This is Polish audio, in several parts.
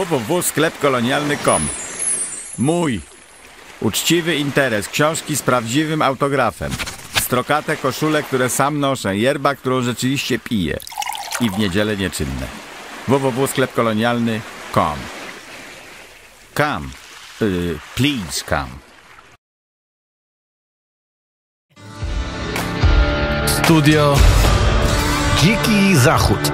www.sklepkolonialny.com. Mój uczciwy interes, książki z prawdziwym autografem, strokate koszule, które sam noszę, yerba, którą rzeczywiście piję i w niedzielę nieczynne. www.sklepkolonialny.com. Come, please come. Studio Dziki Zachód.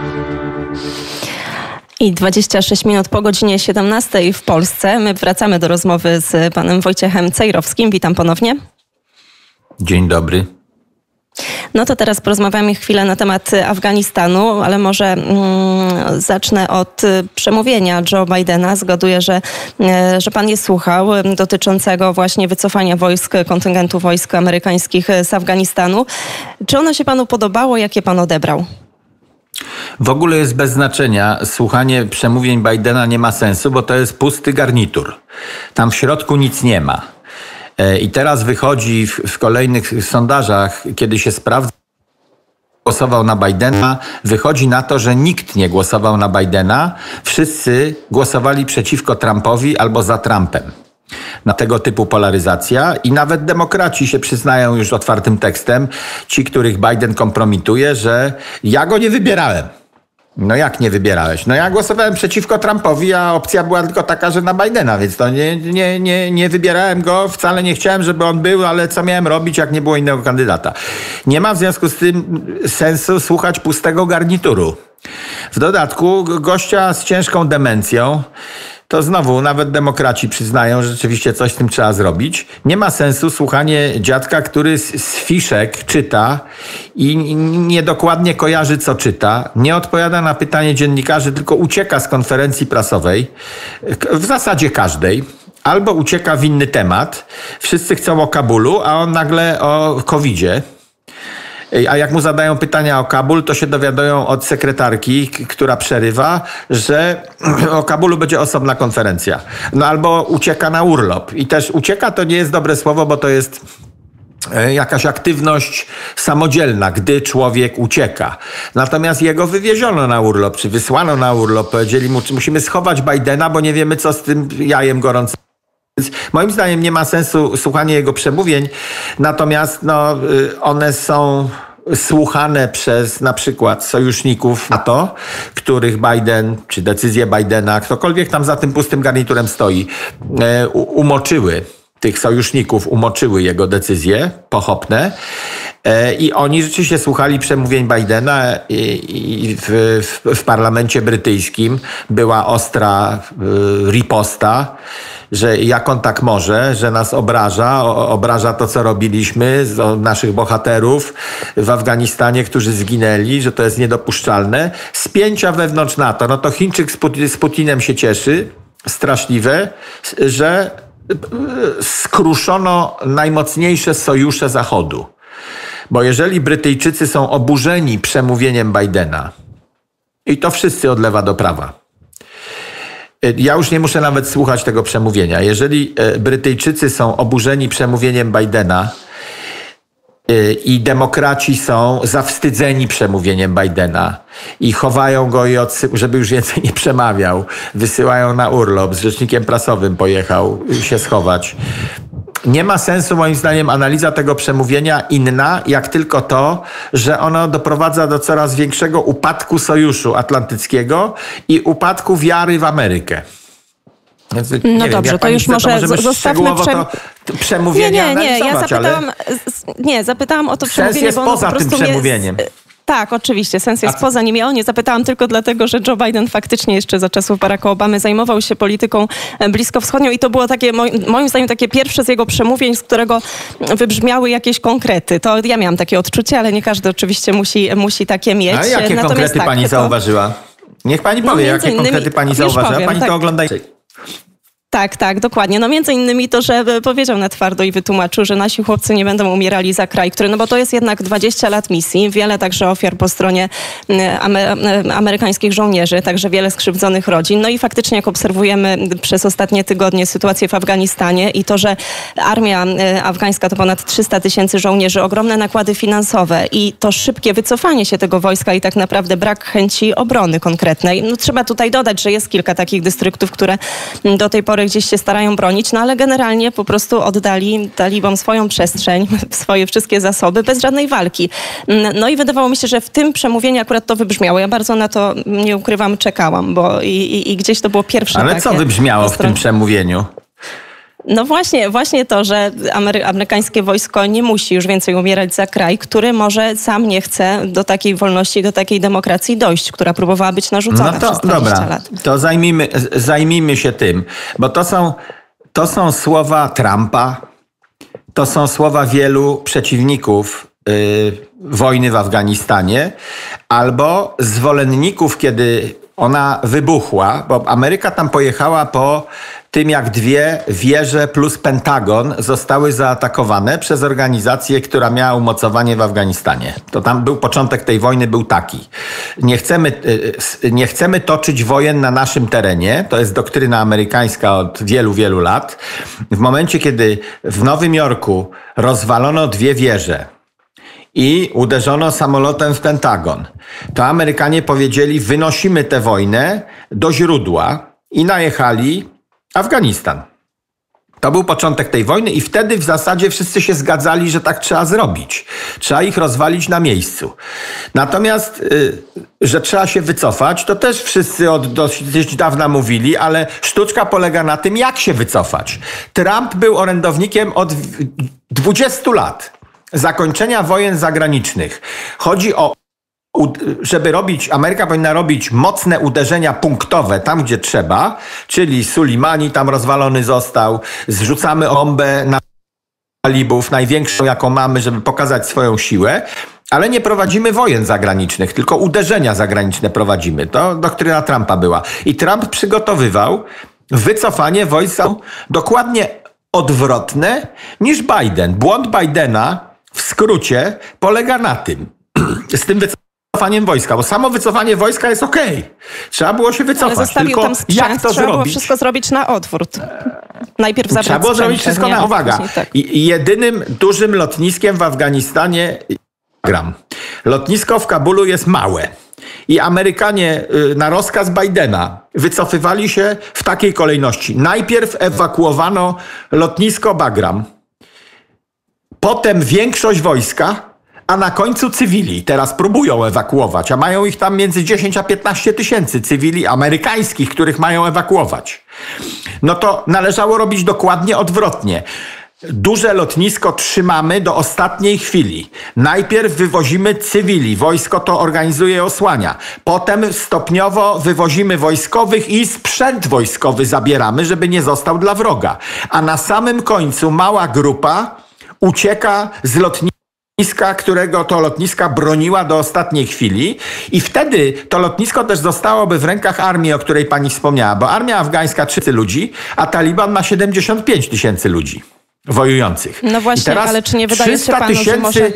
I 26 minut po godzinie 17 w Polsce. My wracamy do rozmowy z panem Wojciechem Cejrowskim. Witam ponownie. Dzień dobry. No to teraz porozmawiamy chwilę na temat Afganistanu, ale może zacznę od przemówienia Joe Bidena. Zgaduję, że pan je słuchał, dotyczącego właśnie wycofania kontyngentu wojsk amerykańskich z Afganistanu. Czy ono się panu podobało? Jak je pan odebrał? W ogóle jest bez znaczenia. Słuchanie przemówień Bidena nie ma sensu, bo to jest pusty garnitur. Tam w środku nic nie ma. I teraz wychodzi w kolejnych sondażach, kiedy się sprawdza, głosował na Bidena, wychodzi na to, że nikt nie głosował na Bidena. Wszyscy głosowali przeciwko Trumpowi albo za Trumpem. Na tego typu polaryzacja i nawet demokraci się przyznają już otwartym tekstem, ci, których Biden kompromituje, że ja go nie wybierałem. No jak nie wybierałeś? No ja głosowałem przeciwko Trumpowi, a opcja była tylko taka, że na Bidena, więc to nie wybierałem go, wcale nie chciałem, żeby on był, ale co miałem robić, jak nie było innego kandydata. Nie ma w związku z tym sensu słuchać pustego garnituru. W dodatku gościa z ciężką demencją, to znowu nawet demokraci przyznają, że rzeczywiście coś z tym trzeba zrobić. Nie ma sensu słuchanie dziadka, który z fiszek czyta i niedokładnie kojarzy, co czyta. Nie odpowiada na pytanie dziennikarzy, tylko ucieka z konferencji prasowej. W zasadzie każdej. Albo ucieka w inny temat. Wszyscy chcą o Kabulu, a on nagle o COVID-zie. A jak mu zadają pytania o Kabul, to się dowiadują od sekretarki, która przerywa, że o Kabulu będzie osobna konferencja. No albo ucieka na urlop. I też ucieka to nie jest dobre słowo, bo to jest jakaś aktywność samodzielna, gdy człowiek ucieka. Natomiast jego wywieziono na urlop, czy wysłano na urlop. Powiedzieli mu, czy musimy schować Bidena, bo nie wiemy, co z tym jajem gorącym. Więc moim zdaniem nie ma sensu słuchanie jego przemówień, natomiast one są słuchane przez na przykład sojuszników NATO, których Biden, czy decyzje Bidena, ktokolwiek tam za tym pustym garniturem stoi, umoczyły tych sojuszników, umoczyły jego decyzje pochopne. I oni rzeczywiście słuchali przemówień Bidena i w parlamencie brytyjskim była ostra riposta, że jak on tak może, że nas obraża to, co robiliśmy, naszych bohaterów w Afganistanie, którzy zginęli, że to jest niedopuszczalne. Spięcia wewnątrz NATO. No to Chińczyk z Putinem się cieszy, straszliwe, że skruszono najmocniejsze sojusze Zachodu. Bo jeżeli Brytyjczycy są oburzeni przemówieniem Bidena, i to wszyscy od lewa do prawa, ja już nie muszę nawet słuchać tego przemówienia. Jeżeli Brytyjczycy są oburzeni przemówieniem Bidena i demokraci są zawstydzeni przemówieniem Bidena i chowają go, żeby już więcej nie przemawiał, wysyłają na urlop, z rzecznikiem prasowym pojechał się schować. Nie ma sensu, moim zdaniem, analiza tego przemówienia inna, jak tylko to, że ono doprowadza do coraz większego upadku Sojuszu Atlantyckiego i upadku wiary w Amerykę. Więc, no dobrze, wiem, to już może zostawmy przemówienie analizować, ja zapytałam o to przemówienie, sens jest bo ono poza po prostu tym przemówieniem. Tak, oczywiście, sens jest poza nim. Ja o nie zapytałam tylko dlatego, że Joe Biden faktycznie jeszcze za czasów Baracka Obamy zajmował się polityką bliskowschodnią i to było takie, moim zdaniem, takie pierwsze z jego przemówień, z którego wybrzmiały jakieś konkrety. To ja miałam takie odczucie, ale nie każdy oczywiście musi takie mieć. A jakie konkrety pani zauważyła? Niech pani powie, jakie konkrety pani zauważyła. Pani to ogląda. Tak, dokładnie. No między innymi to, że powiedział na twardo i wytłumaczył, że nasi chłopcy nie będą umierali za kraj, który, no bo to jest jednak 20 lat misji, wiele także ofiar po stronie amerykańskich żołnierzy, także wiele skrzywdzonych rodzin. No i faktycznie jak obserwujemy przez ostatnie tygodnie sytuację w Afganistanie i to, że armia afgańska to ponad 300 000 żołnierzy, ogromne nakłady finansowe i to szybkie wycofanie się tego wojska i tak naprawdę brak chęci obrony konkretnej. No trzeba tutaj dodać, że jest kilka takich dystryktów, które do tej pory gdzieś się starają bronić, no ale generalnie po prostu oddali talibom swoją przestrzeń, swoje wszystkie zasoby bez żadnej walki. No i wydawało mi się, że w tym przemówieniu akurat to wybrzmiało. Ja bardzo na to, nie ukrywam, czekałam, bo i gdzieś to było pierwsze. Ale co wybrzmiało w tym przemówieniu? No właśnie to, że amerykańskie wojsko nie musi już więcej umierać za kraj, który może sam nie chce do takiej wolności, do takiej demokracji dojść, która próbowała być narzucona przez 20 lat. To zajmijmy się tym, bo to są słowa Trumpa, to są słowa wielu przeciwników wojny w Afganistanie, albo zwolenników, kiedy ona wybuchła, bo Ameryka tam pojechała po tym, jak 2 wieże plus Pentagon zostały zaatakowane przez organizację, która miała umocowanie w Afganistanie. To tam był początek tej wojny, był taki. Nie chcemy toczyć wojen na naszym terenie. To jest doktryna amerykańska od wielu, wielu lat. W momencie, kiedy w Nowym Jorku rozwalono 2 wieże i uderzono samolotem w Pentagon, to Amerykanie powiedzieli, wynosimy tę wojnę do źródła i najechali Afganistan. To był początek tej wojny i wtedy w zasadzie wszyscy się zgadzali, że tak trzeba zrobić. Trzeba ich rozwalić na miejscu. Natomiast, że trzeba się wycofać, to też wszyscy od dosyć dawna mówili, ale sztuczka polega na tym, jak się wycofać. Trump był orędownikiem od 20 lat zakończenia wojen zagranicznych. Chodzi o żeby Ameryka powinna robić mocne uderzenia punktowe tam, gdzie trzeba, czyli Suleimani tam rozwalony został, zrzucamy bombę na talibów, największą jaką mamy, żeby pokazać swoją siłę, ale nie prowadzimy wojen zagranicznych, tylko uderzenia zagraniczne prowadzimy. To doktryna Trumpa była. I Trump przygotowywał wycofanie wojsk dokładnie odwrotne niż Biden. Błąd Bidena w skrócie polega na tym, z tym wycofaniem wojska, bo samo wycofanie wojska jest okej. Trzeba było się wycofać. Tylko tam sprzęt, jak to trzeba było zrobić? wszystko zrobić na odwrót. Najpierw zabrać Trzeba było sprzęt, zrobić wszystko nie? na uwaga. Tak. I jedynym dużym lotniskiem w Afganistanie lotnisko w Kabulu jest małe. I Amerykanie na rozkaz Bidena wycofywali się w takiej kolejności. Najpierw ewakuowano lotnisko Bagram, potem większość wojska, a na końcu cywili. Teraz próbują ewakuować, a mają ich tam między 10 a 15 tysięcy cywili amerykańskich, których mają ewakuować. No to należało robić dokładnie odwrotnie. Duże lotnisko trzymamy do ostatniej chwili. Najpierw wywozimy cywili, wojsko to organizuje i osłania. Potem stopniowo wywozimy wojskowych i sprzęt wojskowy zabieramy, żeby nie został dla wroga. A na samym końcu mała grupa ucieka z lotniska, którego to lotniska broniła do ostatniej chwili i wtedy to lotnisko też zostałoby w rękach armii, o której pani wspomniała, bo armia afgańska 3 ludzi, a Taliban ma 75 000 ludzi wojujących. No właśnie, ale czy nie wydaje się panu, że może...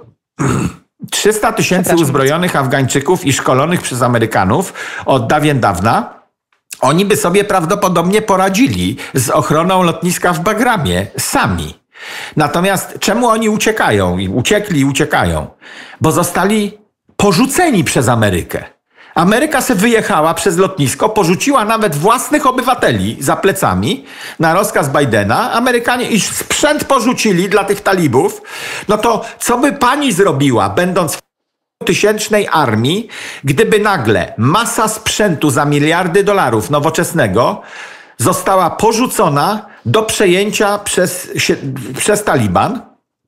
300 000 uzbrojonych Afgańczyków i szkolonych przez Amerykanów od dawien dawna, oni by sobie prawdopodobnie poradzili z ochroną lotniska w Bagramie sami. Natomiast czemu oni uciekają? Uciekają. Bo zostali porzuceni przez Amerykę. Ameryka se wyjechała przez lotnisko, porzuciła nawet własnych obywateli za plecami na rozkaz Bidena. Amerykanie i sprzęt porzucili dla tych talibów. No to co by pani zrobiła, będąc w 1000 armii, gdyby nagle masa sprzętu za miliardy dolarów nowoczesnego została porzucona do przejęcia przez Taliban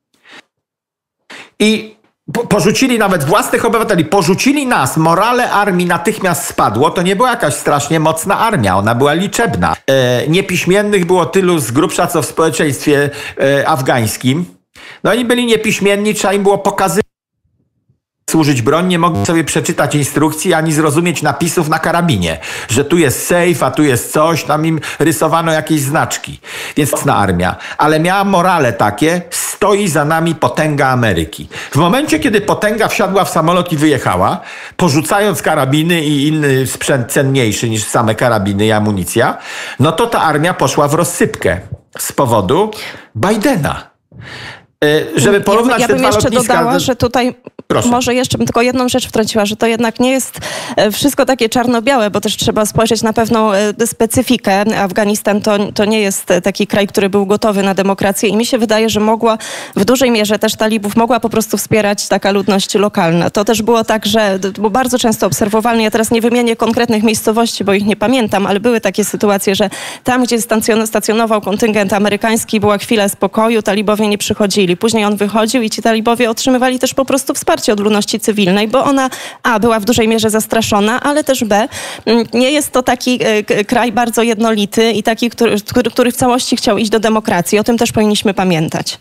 i porzucili nawet własnych obywateli, porzucili nas, morale armii natychmiast spadło, to nie była jakaś strasznie mocna armia, ona była liczebna. Niepiśmiennych było tylu z grubsza, co w społeczeństwie afgańskim. No oni byli niepiśmienni, trzeba im było pokazywać służyć broń, nie mogli sobie przeczytać instrukcji ani zrozumieć napisów na karabinie, że tu jest safe, a tu jest coś, tam im rysowano jakieś znaczki. Więc na armia. Ale miała morale takie, stoi za nami potęga Ameryki. W momencie, kiedy potęga wsiadła w samolot i wyjechała, porzucając karabiny i inny sprzęt cenniejszy niż same karabiny i amunicja, no to ta armia poszła w rozsypkę z powodu Bidena. Żeby porównać ja te bym dwa jeszcze lotniska... dodała, że tutaj Proszę. może jeszcze bym tylko jedną rzecz wtrąciła, że to jednak nie jest wszystko takie czarno-białe, bo też trzeba spojrzeć na pewną specyfikę. Afganistan to nie jest taki kraj, który był gotowy na demokrację i mi się wydaje, że mogła w dużej mierze też talibów mogła po prostu wspierać taka ludność lokalna. To też było tak, że było bardzo często obserwowalne. Ja teraz nie wymienię konkretnych miejscowości, bo ich nie pamiętam, ale były takie sytuacje, że tam, gdzie stacjonował kontyngent amerykański, była chwila spokoju, talibowie nie przychodzili. Później on wychodził i ci talibowie otrzymywali też po prostu wsparcie od ludności cywilnej, bo ona była w dużej mierze zastraszona, ale też nie jest to taki kraj bardzo jednolity i taki, który w całości chciał iść do demokracji. O tym też powinniśmy pamiętać.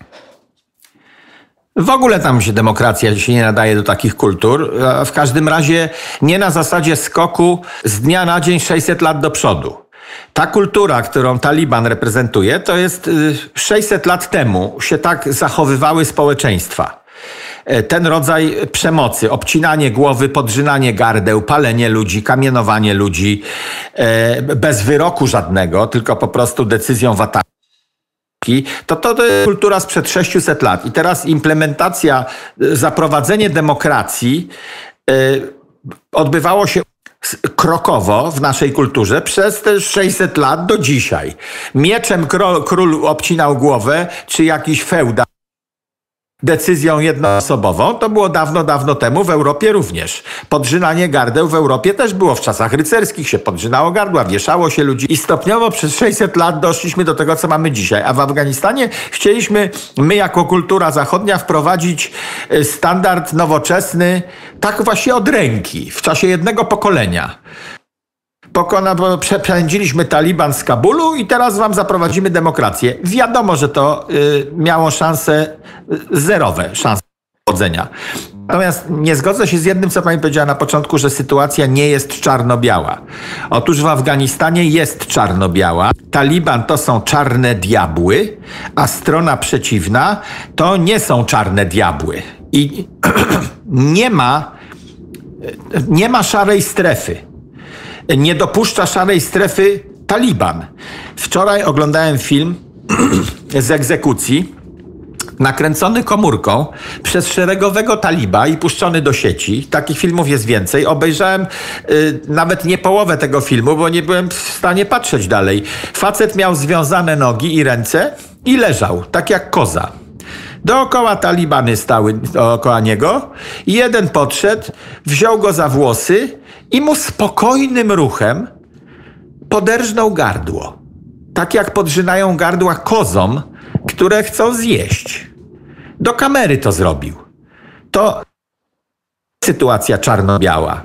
W ogóle tam się demokracja się nie nadaje do takich kultur. A w każdym razie nie na zasadzie skoku z dnia na dzień 600 lat do przodu. Ta kultura, którą Taliban reprezentuje, to jest 600 lat temu się tak zachowywały społeczeństwa. Ten rodzaj przemocy, obcinanie głowy, podrzynanie gardeł, palenie ludzi, kamienowanie ludzi, bez wyroku żadnego, tylko po prostu decyzją wataki. To jest kultura sprzed 600 lat. I teraz implementacja, zaprowadzenie demokracji odbywało się krokowo w naszej kulturze przez te 600 lat do dzisiaj. Mieczem król obcinał głowę, czy jakiś feudał decyzją jednoosobową. To było dawno, dawno temu w Europie również. Podrzynanie gardeł w Europie też było. W czasach rycerskich się podrzynało gardła, wieszało się ludzi i stopniowo przez 600 lat doszliśmy do tego, co mamy dzisiaj. A w Afganistanie chcieliśmy my jako kultura zachodnia wprowadzić standard nowoczesny tak właśnie od ręki, w czasie jednego pokolenia. Przepędziliśmy Taliban z Kabulu i teraz wam zaprowadzimy demokrację. Wiadomo, że to miało szanse zerowe, szanse powodzenia. Natomiast nie zgodzę się z jednym, co pani powiedziała na początku, że sytuacja nie jest czarno-biała. Otóż w Afganistanie jest czarno-biała. Taliban to są czarne diabły, a strona przeciwna to nie są czarne diabły. I nie ma szarej strefy. Nie dopuszcza szarej strefy Taliban. Wczoraj oglądałem film z egzekucji, nakręcony komórką przez szeregowego taliba i puszczony do sieci. Takich filmów jest więcej. Obejrzałem nawet nie połowę tego filmu, bo nie byłem w stanie patrzeć dalej. Facet miał związane nogi i ręce i leżał, tak jak koza. Dookoła talibany stały dookoła niego i jeden podszedł, wziął go za włosy i mu spokojnym ruchem poderżnął gardło. Tak jak podrzynają gardła kozom, które chcą zjeść. Do kamery to zrobił. To sytuacja czarno-biała.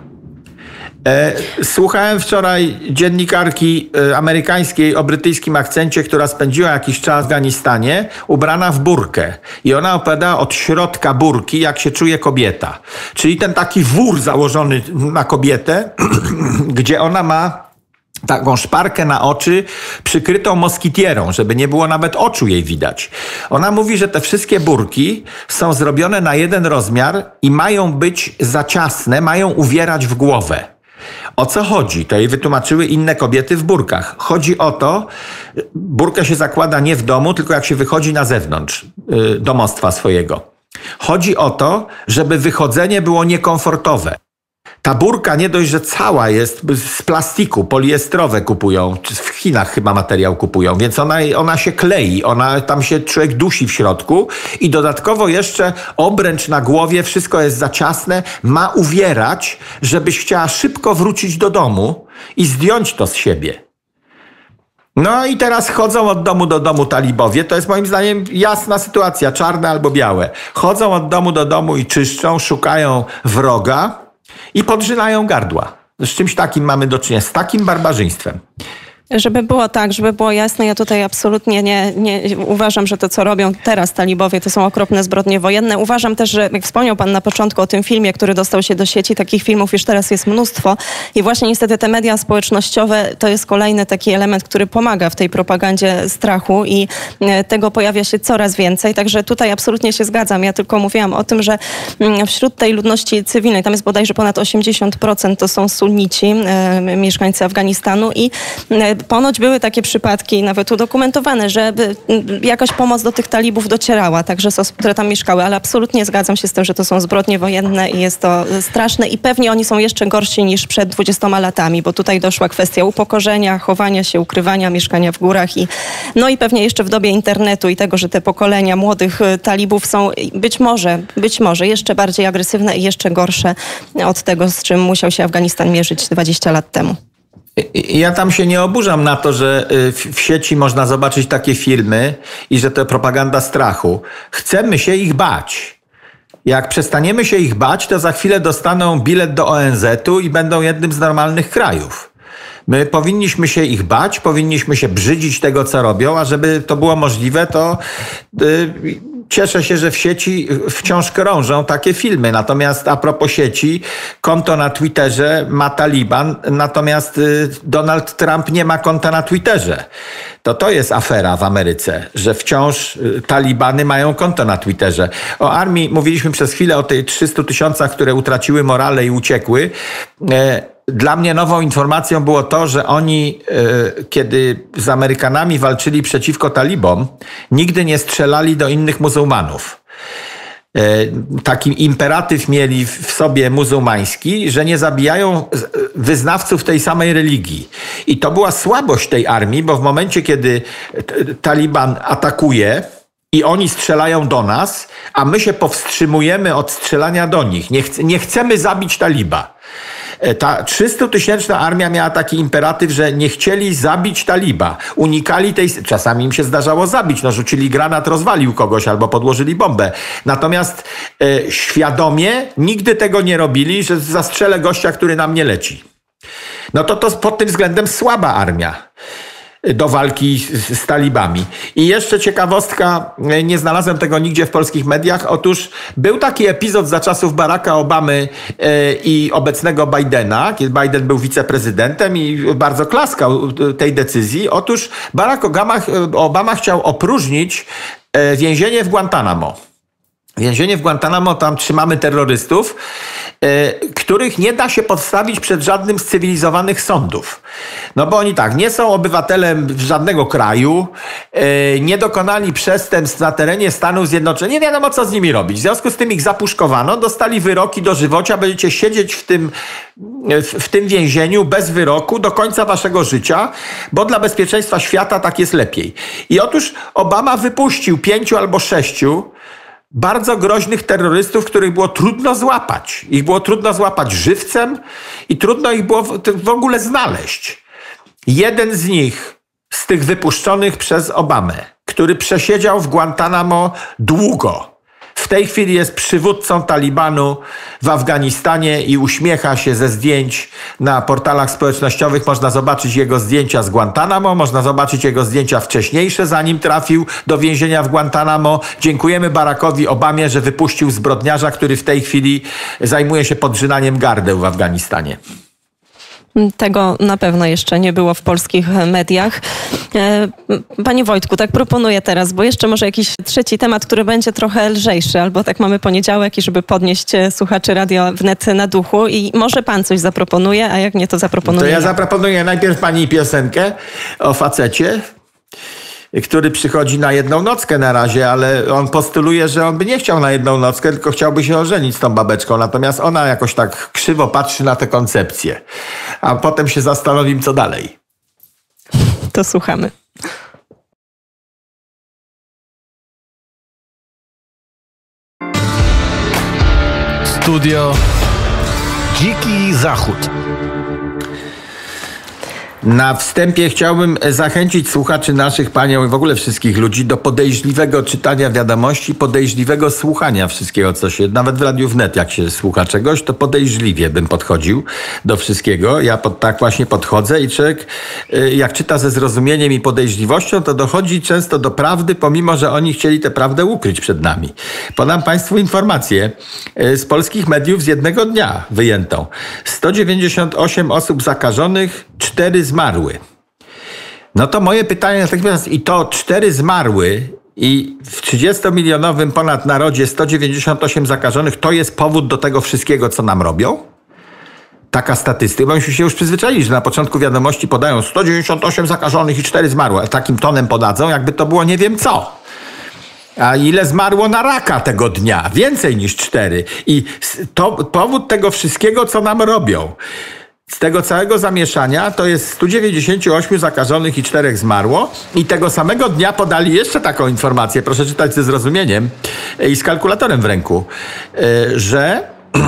Słuchałem wczoraj dziennikarki amerykańskiej o brytyjskim akcencie, która spędziła jakiś czas w Afganistanie, ubrana w burkę. I ona opowiada od środka burki, jak się czuje kobieta. Czyli ten taki wór założony na kobietę, gdzie ona ma taką szparkę na oczy przykrytą moskitierą, żeby nie było nawet oczu jej widać. Ona mówi, że te wszystkie burki są zrobione na jeden rozmiar i mają być za ciasne, mają uwierać w głowę. O co chodzi? To jej wytłumaczyły inne kobiety w burkach. Chodzi o to, burkę się zakłada nie w domu, tylko jak się wychodzi na zewnątrz domostwa swojego. Chodzi o to, żeby wychodzenie było niekomfortowe. Ta burka nie dość, że cała jest z plastiku, poliestrowe kupują, czy w Chinach chyba materiał kupują, więc ona się klei, tam się człowiek dusi w środku i dodatkowo jeszcze obręcz na głowie, wszystko jest za ciasne, ma uwierać, żebyś chciała szybko wrócić do domu i zdjąć to z siebie. No i teraz chodzą od domu do domu talibowie, to jest moim zdaniem jasna sytuacja, czarne albo białe. Chodzą od domu do domu i czyszczą, szukają wroga i podrzynają gardła. Z czymś takim mamy do czynienia, z takim barbarzyństwem. Żeby było tak, żeby było jasne, ja tutaj absolutnie nie uważam, że to, co robią teraz talibowie, to są okropne zbrodnie wojenne. Uważam też, że jak wspomniał pan na początku o tym filmie, który dostał się do sieci, takich filmów już teraz jest mnóstwo i właśnie niestety te media społecznościowe to jest kolejny taki element, który pomaga w tej propagandzie strachu i tego pojawia się coraz więcej. Także tutaj absolutnie się zgadzam. Ja tylko mówiłam o tym, że wśród tej ludności cywilnej, tam jest bodajże ponad 80% to są sunnici, mieszkańcy Afganistanu i ponoć były takie przypadki, nawet udokumentowane, że jakaś pomoc do tych talibów docierała, także z osób, które tam mieszkały, ale absolutnie zgadzam się z tym, że to są zbrodnie wojenne i jest to straszne i pewnie oni są jeszcze gorsi niż przed 20 latami, bo tutaj doszła kwestia upokorzenia, chowania się, ukrywania, mieszkania w górach i pewnie jeszcze w dobie internetu i tego, że te pokolenia młodych talibów są być może jeszcze bardziej agresywne i jeszcze gorsze od tego, z czym musiał się Afganistan mierzyć 20 lat temu. Ja tam się nie oburzam na to, że w sieci można zobaczyć takie filmy i że to propaganda strachu. Chcemy się ich bać. Jak przestaniemy się ich bać, to za chwilę dostaną bilet do ONZ-u i będą jednym z normalnych krajów. My powinniśmy się ich bać, powinniśmy się brzydzić tego, co robią, a żeby to było możliwe, to cieszę się, że w sieci wciąż krążą takie filmy. Natomiast a propos sieci, konto na Twitterze ma Taliban, natomiast Donald Trump nie ma konta na Twitterze. To jest afera w Ameryce, że wciąż talibany mają konto na Twitterze. O armii mówiliśmy przez chwilę, o tej 300 000, które utraciły morale i uciekły. Dla mnie nową informacją było to, że oni, kiedy z Amerykanami walczyli przeciwko talibom, nigdy nie strzelali do innych muzułmanów. Taki imperatyw mieli w sobie muzułmański, że nie zabijają wyznawców tej samej religii. I to była słabość tej armii, bo w momencie, kiedy Taliban atakuje i oni strzelają do nas, a my się powstrzymujemy od strzelania do nich. Nie chcemy zabić taliba. Ta 300 000 armia miała taki imperatyw, że nie chcieli zabić taliba. Unikali tej... Czasami im się zdarzało zabić. Rzucili granat, rozwalił kogoś albo podłożyli bombę. Natomiast świadomie nigdy tego nie robili, że zastrzelę gościa, który na mnie leci. To pod tym względem słaba armia do walki z talibami. I jeszcze ciekawostka, nie znalazłem tego nigdzie w polskich mediach. Otóż był taki epizod za czasów Baracka Obamy i obecnego Bidena, kiedy Biden był wiceprezydentem i bardzo klaskał tej decyzji. Otóż Barack Obama chciał opróżnić więzienie w Guantanamo. Więzienie w Guantanamo, tam trzymamy terrorystów, których nie da się podstawić przed żadnym z cywilizowanych sądów. Bo oni nie są obywatelem żadnego kraju, nie dokonali przestępstw na terenie Stanów Zjednoczonych, nie wiadomo co z nimi robić. W związku z tym ich zapuszkowano, dostali wyroki dożywocia, będziecie siedzieć w tym więzieniu bez wyroku do końca waszego życia, bo dla bezpieczeństwa świata tak jest lepiej. I otóż Obama wypuścił 5 albo 6 bardzo groźnych terrorystów, których było trudno złapać. Ich było trudno złapać żywcem i trudno ich było w ogóle znaleźć. Jeden z nich, z tych wypuszczonych przez Obamę, który przesiedział w Guantanamo długo, w tej chwili jest przywódcą Talibanu w Afganistanie i uśmiecha się ze zdjęć na portalach społecznościowych. Można zobaczyć jego zdjęcia z Guantanamo, można zobaczyć jego zdjęcia wcześniejsze, zanim trafił do więzienia w Guantanamo. Dziękujemy Barackowi Obamie, że wypuścił zbrodniarza, który w tej chwili zajmuje się podrzynaniem gardeł w Afganistanie. Tego na pewno jeszcze nie było w polskich mediach. Panie Wojtku, tak proponuję teraz, bo jeszcze może jakiś trzeci temat, który będzie trochę lżejszy, albo tak mamy poniedziałek i żeby podnieść słuchaczy Radio Wnet na duchu i może pan coś zaproponuje, a jak nie, to zaproponuję. To ja zaproponuję najpierw pani piosenkę o facecie, który przychodzi na jedną nockę na razie, ale on postuluje, że on by nie chciał na jedną nockę, tylko chciałby się ożenić z tą babeczką. Natomiast ona jakoś tak krzywo patrzy na tę koncepcję. A potem się zastanowim, co dalej. To słuchamy. Studio Dziki Zachód. Na wstępie chciałbym zachęcić słuchaczy naszych, panią i w ogóle wszystkich ludzi do podejrzliwego czytania wiadomości, podejrzliwego słuchania wszystkiego, co się, nawet w Radiu Wnet, jak się słucha czegoś, to podejrzliwie bym podchodził do wszystkiego. Ja tak właśnie podchodzę i człowiek, jak czyta ze zrozumieniem i podejrzliwością, to dochodzi często do prawdy, pomimo że oni chcieli tę prawdę ukryć przed nami. Podam państwu informację z polskich mediów z jednego dnia wyjętą. 198 osób zakażonych, 4 zmarły. No to moje pytanie natychmiast, i to 4 zmarły i w 30-milionowym ponad narodzie 198 zakażonych, to jest powód do tego wszystkiego, co nam robią? Taka statystyka, bo myśmy się już przyzwyczaili, że na początku wiadomości podają 198 zakażonych i 4 zmarłe, a takim tonem podadzą, jakby to było nie wiem co. A ile zmarło na raka tego dnia? Więcej niż 4. I to powód tego wszystkiego, co nam robią. Z tego całego zamieszania to jest 198 zakażonych i 4 zmarło. I tego samego dnia podali jeszcze taką informację, proszę czytać ze zrozumieniem i z kalkulatorem w ręku, że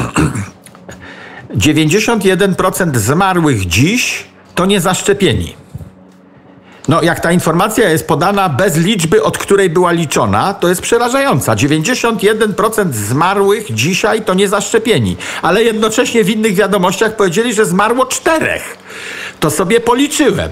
91% zmarłych dziś to niezaszczepieni. No, jak ta informacja jest podana bez liczby, od której była liczona, to jest przerażająca. 91% zmarłych dzisiaj to niezaszczepieni. Ale jednocześnie w innych wiadomościach powiedzieli, że zmarło 4. To sobie policzyłem.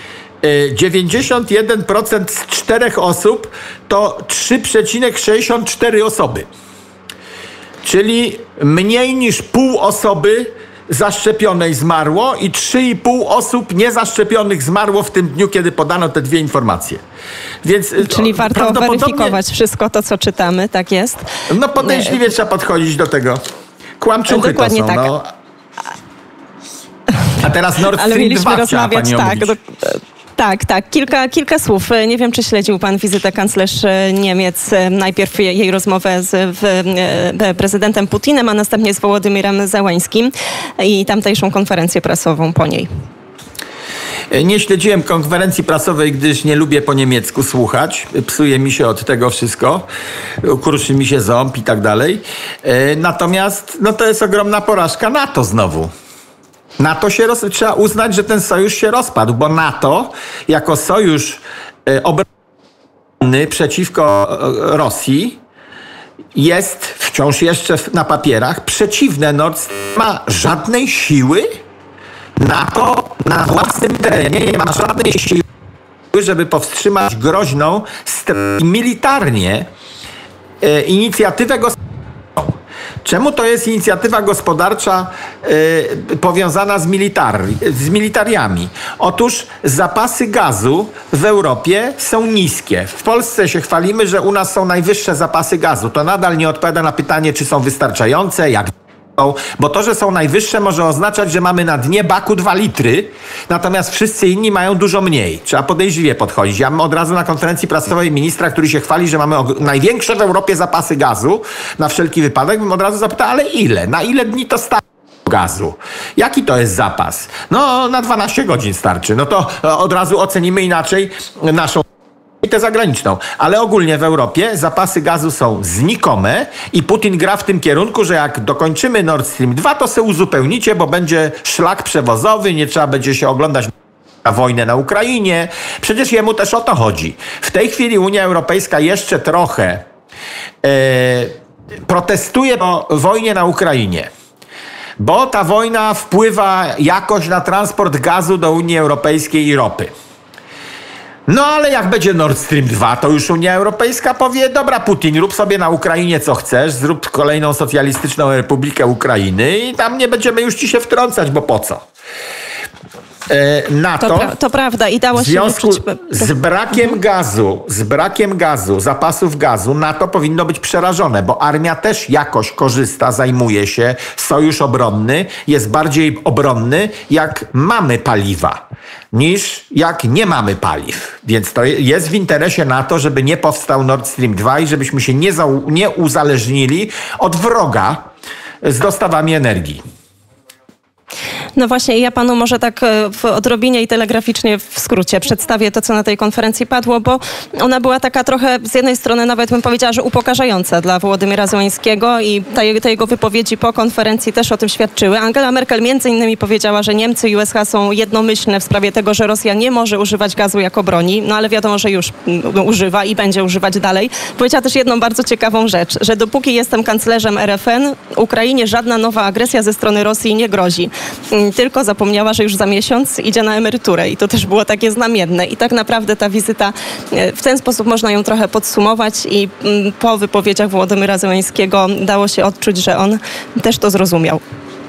91% z 4 osób to 3,64 osoby. Czyli mniej niż pół osoby zaszczepionej zmarło i 3,5 osób niezaszczepionych zmarło w tym dniu, kiedy podano te dwie informacje. Więc czyli warto weryfikować wszystko to, co czytamy, tak jest? No podejrzliwie trzeba podchodzić do tego. Kłamczuchy dokładnie to są. Tak. No. A teraz Nord Stream 2 chciała pani omówić. Tak. Kilka słów. Nie wiem, czy śledził pan wizytę kanclerz Niemiec. Najpierw jej rozmowę z prezydentem Putinem, a następnie z Wołodymyrem Zełańskim i tamtejszą konferencję prasową po niej. Nie śledziłem konferencji prasowej, gdyż nie lubię po niemiecku słuchać. Psuje mi się od tego wszystko. Kruszy mi się ząb i tak dalej. Natomiast no to jest ogromna porażka NATO znowu. NATO trzeba uznać, że ten sojusz się rozpadł, bo NATO jako sojusz obronny przeciwko Rosji jest wciąż jeszcze na papierach przeciwne. Nord Stream ma żadnej siły. NATO na własnym terenie nie ma żadnej siły, żeby powstrzymać groźną militarnie inicjatywę gospodarczą. Czemu to jest inicjatywa gospodarcza powiązana z militariami? Otóż zapasy gazu w Europie są niskie. W Polsce się chwalimy, że u nas są najwyższe zapasy gazu. To nadal nie odpowiada na pytanie, czy są wystarczające, jak bo to, że są najwyższe, może oznaczać, że mamy na dnie baku 2 litry, natomiast wszyscy inni mają dużo mniej. Trzeba podejrzliwie podchodzić. Ja mam od razu na konferencji prasowej ministra, który się chwali, że mamy największe w Europie zapasy gazu, na wszelki wypadek, bym od razu zapytał, ale ile? Na ile dni to starczy gazu? Jaki to jest zapas? No, na 12 godzin starczy. No to od razu ocenimy inaczej naszą i tę zagraniczną. Ale ogólnie w Europie zapasy gazu są znikome i Putin gra w tym kierunku, że jak dokończymy Nord Stream 2, to se uzupełnicie, bo będzie szlak przewozowy, nie trzeba będzie się oglądać na wojnę na Ukrainie. Przecież jemu też o to chodzi. W tej chwili Unia Europejska jeszcze trochę protestuje o wojnie na Ukrainie, bo ta wojna wpływa jakoś na transport gazu do Unii Europejskiej i ropy. No ale jak będzie Nord Stream 2, to już Unia Europejska powie, dobra Putin, rób sobie na Ukrainie co chcesz, zrób kolejną socjalistyczną republikę Ukrainy i tam nie będziemy już ci się wtrącać, bo po co? NATO to prawda i dało w związku z brakiem gazu, zapasów gazu, NATO powinno być przerażone, bo armia też jakoś korzysta, zajmuje się, sojusz obronny jest bardziej obronny, jak mamy paliwa, niż jak nie mamy paliw. Więc to jest w interesie NATO, żeby nie powstał Nord Stream 2 i żebyśmy się nie uzależnili od wroga z dostawami energii. No właśnie, ja panu może tak w odrobinie i telegraficznie w skrócie przedstawię to, co na tej konferencji padło, bo ona była taka trochę, z jednej strony nawet bym powiedziała, że upokarzająca dla Wołodymyra Zełenskiego i te jego wypowiedzi po konferencji też o tym świadczyły. Angela Merkel między innymi powiedziała, że Niemcy i USA są jednomyślne w sprawie tego, że Rosja nie może używać gazu jako broni, no ale wiadomo, że już używa i będzie używać dalej. Powiedziała też jedną bardzo ciekawą rzecz, że dopóki jestem kanclerzem RFN, Ukrainie żadna nowa agresja ze strony Rosji nie grozi. Tylko zapomniała, że już za miesiąc idzie na emeryturę i to też było takie znamienne. I tak naprawdę ta wizyta, w ten sposób można ją trochę podsumować i po wypowiedziach Wołodymyra Zełenskiego dało się odczuć, że on też to zrozumiał.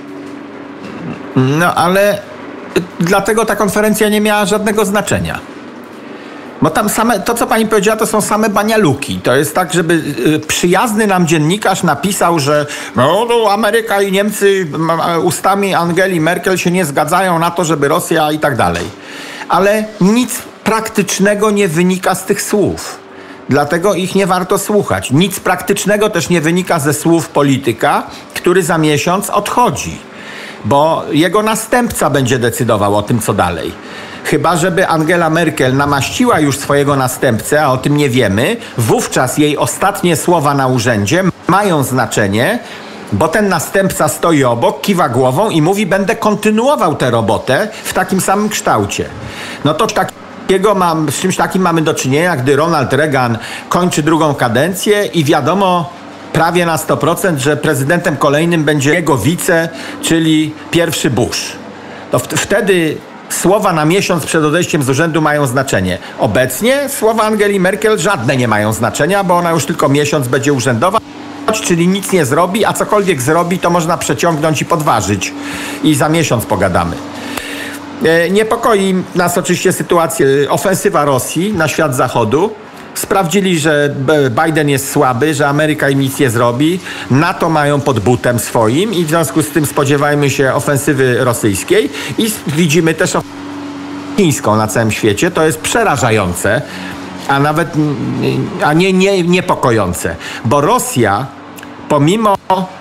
No ale dlatego ta konferencja nie miała żadnego znaczenia. Bo tam to, co pani powiedziała, to są same banialuki. To jest tak, żeby przyjazny nam dziennikarz napisał, że no, Ameryka i Niemcy ustami Angeli Merkel się nie zgadzają na to, żeby Rosja i tak dalej. Ale nic praktycznego nie wynika z tych słów. Dlatego ich nie warto słuchać. Nic praktycznego też nie wynika ze słów polityka, który za miesiąc odchodzi. Bo jego następca będzie decydował o tym, co dalej. Chyba żeby Angela Merkel namaściła już swojego następcę, a o tym nie wiemy, wówczas jej ostatnie słowa na urzędzie mają znaczenie, bo ten następca stoi obok, kiwa głową i mówi: będę kontynuował tę robotę w takim samym kształcie. No to z czymś takim mamy do czynienia, gdy Ronald Reagan kończy drugą kadencję i wiadomo prawie na 100%, że prezydentem kolejnym będzie jego wice, czyli pierwszy Bush. To wtedy słowa na miesiąc przed odejściem z urzędu mają znaczenie. Obecnie słowa Angeli Merkel żadne nie mają znaczenia, bo ona już tylko miesiąc będzie urzędować, czyli nic nie zrobi, a cokolwiek zrobi, to można przeciągnąć i podważyć. I za miesiąc pogadamy. Niepokoi nas oczywiście sytuacja, ofensywa Rosji na świat zachodu. Sprawdzili, że Biden jest słaby, że Ameryka im nic nie zrobi. NATO mają pod butem swoim i w związku z tym spodziewajmy się ofensywy rosyjskiej i widzimy też chińską na całym świecie. To jest przerażające, a nawet nie niepokojące, bo Rosja pomimo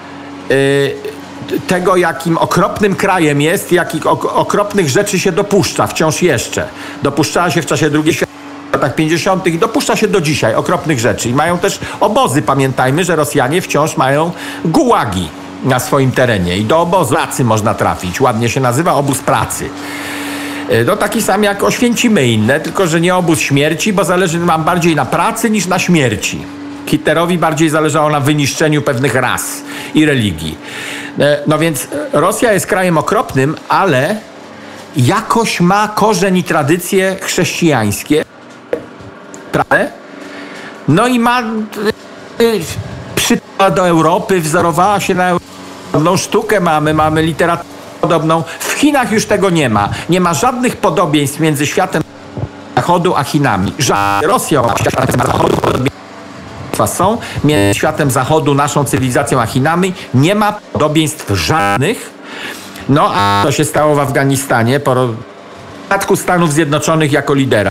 tego, jakim okropnym krajem jest, jakich okropnych rzeczy się dopuszcza wciąż jeszcze. Dopuszczała się w czasie II w latach 50. i dopuszcza się do dzisiaj okropnych rzeczy. I mają też obozy. Pamiętajmy, że Rosjanie wciąż mają gułagi na swoim terenie i do obozu pracy można trafić. Ładnie się nazywa obóz pracy. No taki sam jak Oświęcimy inne, tylko że nie obóz śmierci, bo zależy nam bardziej na pracy niż na śmierci. Hitlerowi bardziej zależało na wyniszczeniu pewnych ras i religii. No więc Rosja jest krajem okropnym, ale jakoś ma korzeń i tradycje chrześcijańskie. No i ma przybyła do Europy, wzorowała się na podobną sztukę, mamy literaturę podobną. W Chinach już tego nie ma. Nie ma żadnych podobieństw między światem zachodu a Chinami. Rosją a światem zachodu podobieństwa są. Między światem zachodu, naszą cywilizacją a Chinami nie ma podobieństw żadnych. No a co się stało w Afganistanie po spadku Stanów Zjednoczonych jako lidera?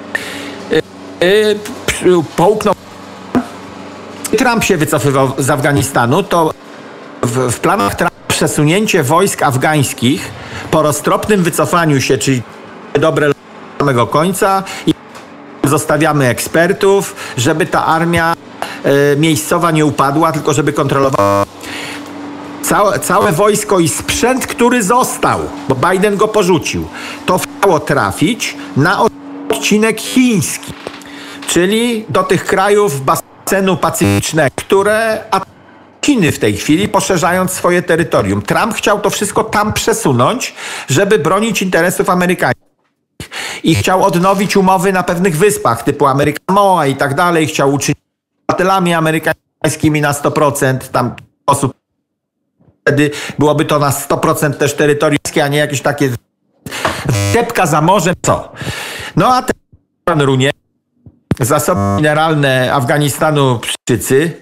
Połknął. Trump się wycofywał z Afganistanu, to w planach Trumpa przesunięcie wojsk afgańskich po roztropnym wycofaniu się, czyli dobre do samego końca i zostawiamy ekspertów, żeby ta armia miejscowa nie upadła, tylko żeby kontrolowała całe wojsko i sprzęt, który został, bo Biden go porzucił. To miało trafić na odcinek chiński, czyli do tych krajów basenu pacyficznego, które Chiny w tej chwili, poszerzając swoje terytorium. Trump chciał to wszystko tam przesunąć, żeby bronić interesów amerykańskich. I chciał odnowić umowy na pewnych wyspach, typu Ameryka Samoa i tak dalej. Chciał uczynić obywatelami amerykańskimi na 100%. Tam osób wtedy byłoby to na 100% też terytorialskie, a nie jakieś takie wstępka za morzem. Co? No a ten pan runie zasoby mineralne Afganistanu pszczycy.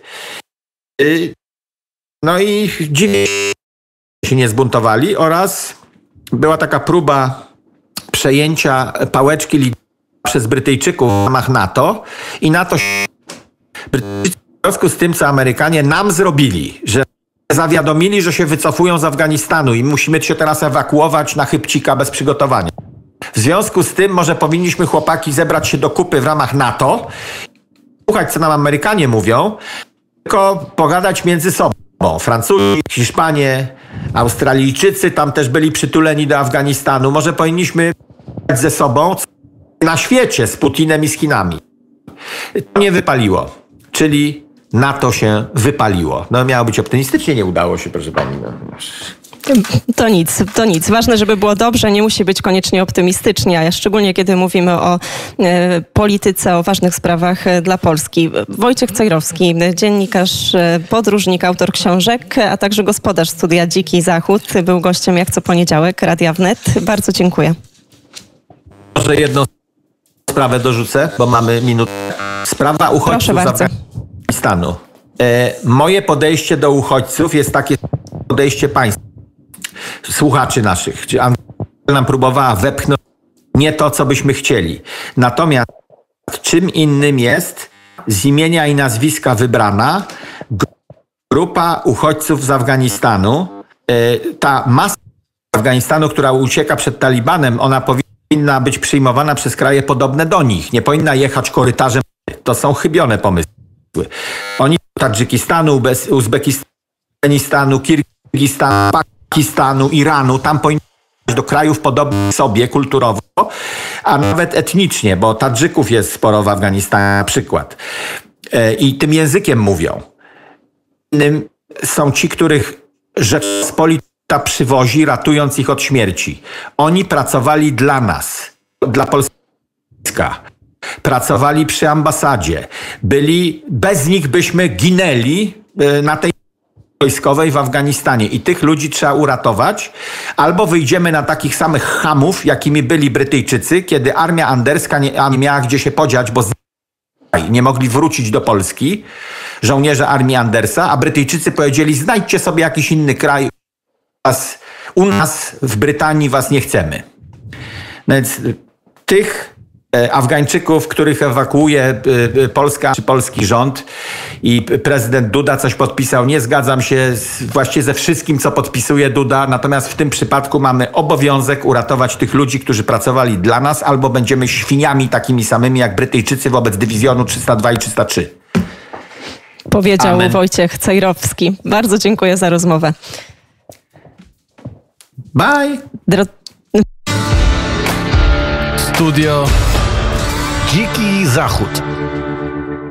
No i dziwnie się nie zbuntowali oraz była taka próba przejęcia pałeczki przez Brytyjczyków w ramach NATO i NATO w związku z tym, co Amerykanie nam zrobili, że zawiadomili, że się wycofują z Afganistanu i musimy się teraz ewakuować na chybcika bez przygotowania. W związku z tym może powinniśmy, chłopaki, zebrać się do kupy w ramach NATO, słuchać, co nam Amerykanie mówią, tylko pogadać między sobą. Francuzi, Hiszpanie, Australijczycy tam też byli przytuleni do Afganistanu. Może powinniśmy ze sobą na świecie z Putinem i z Chinami. To nie wypaliło, czyli NATO się wypaliło. No miało być optymistycznie, nie udało się, proszę pani. No. To nic. Ważne, żeby było dobrze, nie musi być koniecznie optymistycznie, a szczególnie kiedy mówimy o polityce, o ważnych sprawach dla Polski. Wojciech Cejrowski, dziennikarz, podróżnik, autor książek, a także gospodarz studia Dziki Zachód, był gościem jak co poniedziałek Radia Wnet. Bardzo dziękuję. Może jedną sprawę dorzucę, bo mamy minutę. Sprawa uchodźców z Afganistanu. Moje podejście do uchodźców jest takie podejście państwa, słuchaczy naszych. Nam próbowała wepchnąć nie to, co byśmy chcieli. Natomiast czym innym jest z imienia i nazwiska wybrana grupa uchodźców z Afganistanu. Ta masa Afganistanu, która ucieka przed Talibanem, ona powinna być przyjmowana przez kraje podobne do nich. Nie powinna jechać korytarzem. To są chybione pomysły. Oni z Tadżykistanu, Uzbekistanu, Kirgistanu, Pakistanu, Iranu, tam powinni być do krajów podobnych sobie kulturowo, a nawet etnicznie, bo Tadżyków jest sporo w Afganistanie na przykład. I tym językiem mówią. Innym są ci, których Rzeczpospolita przywozi, ratując ich od śmierci. Oni pracowali dla nas, dla Polska. Pracowali przy ambasadzie. Bez nich byśmy ginęli na tej wojskowej w Afganistanie. I tych ludzi trzeba uratować. Albo wyjdziemy na takich samych chamów, jakimi byli Brytyjczycy, kiedy armia anderska nie miała gdzie się podziać, bo nie mogli wrócić do Polski, żołnierze armii Andersa, a Brytyjczycy powiedzieli, znajdźcie sobie jakiś inny kraj, u nas w Brytanii was nie chcemy. Więc tych Afgańczyków, których ewakuuje Polska czy polski rząd i prezydent Duda coś podpisał. Nie zgadzam się właściwie ze wszystkim, co podpisuje Duda, natomiast w tym przypadku mamy obowiązek uratować tych ludzi, którzy pracowali dla nas, albo będziemy świniami takimi samymi jak Brytyjczycy wobec dywizjonu 302 i 303. Powiedział Amen. Wojciech Cejrowski. Bardzo dziękuję za rozmowę. Bye! Studio Dziki Zachód.